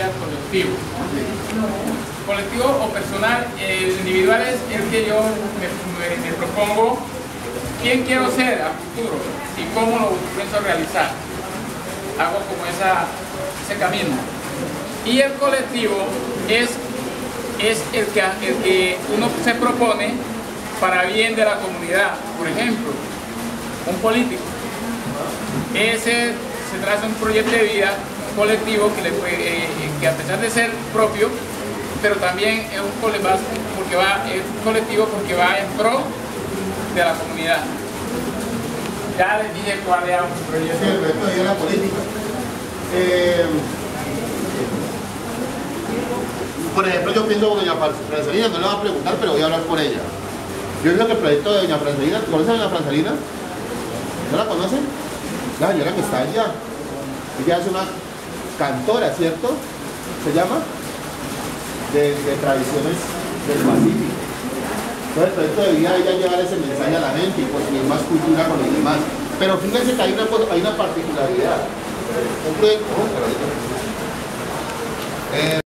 vida colectivo. Colectivo o personal, el individual es el que yo me propongo quién quiero ser a futuro y cómo lo pienso realizar. Hago como ese camino. Y el colectivo es el que uno se propone para bien de la comunidad. Por ejemplo, un político. Ese se traza un proyecto de vida colectivo que a pesar de ser propio, pero también es un colectivo porque va en pro de la comunidad. Ya les dije cuál era un proyecto. Sí, el proyecto de la política. Por ejemplo, yo pienso con doña Francelina, no le voy a preguntar, pero voy a hablar por ella. Yo creo que el proyecto de doña Francelina, ¿conocen a doña Francelina? ¿No la conocen? La señora que está allá. Ella es una cantora, ¿cierto? ¿Se llama? De tradiciones del Pacífico. Entonces el proyecto de vida ella llevar ese mensaje a la gente y construir más cultura con los demás. Pero fíjense que hay una particularidad. Un proyecto,